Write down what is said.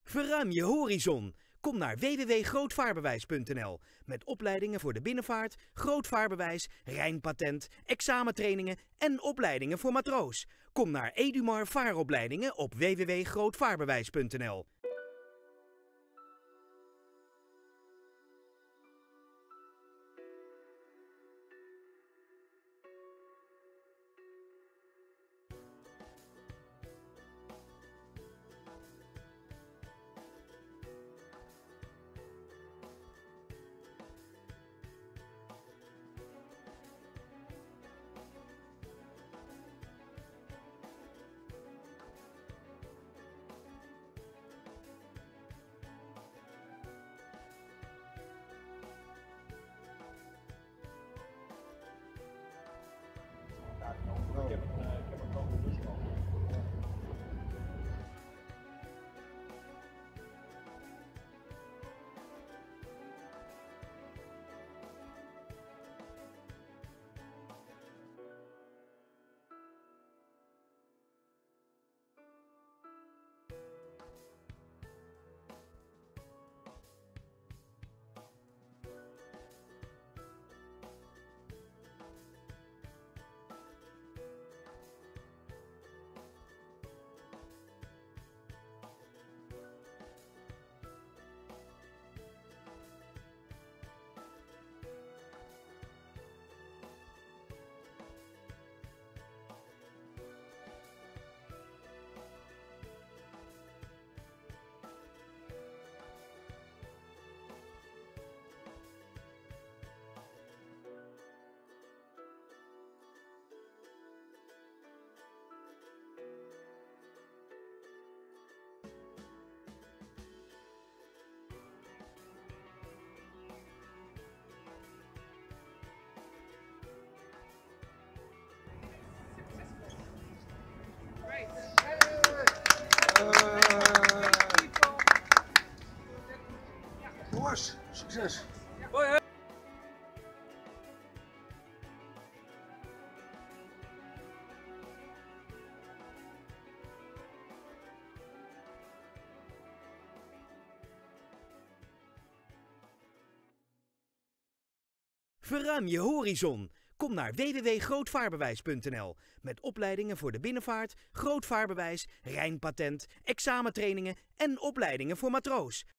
Verruim je horizon. Kom naar www.grootvaarbewijs.nl met opleidingen voor de binnenvaart, grootvaarbewijs, Rijnpatent, examentrainingen en opleidingen voor matroos. Kom naar Edumar Vaaropleidingen op www.grootvaarbewijs.nl. Ik heb een kogel ruststand. Jongens, succes! Verruim je horizon. Kom naar www.grootvaarbewijs.nl met opleidingen voor de binnenvaart, grootvaarbewijs, Rijnpatent, examentrainingen en opleidingen voor matroos.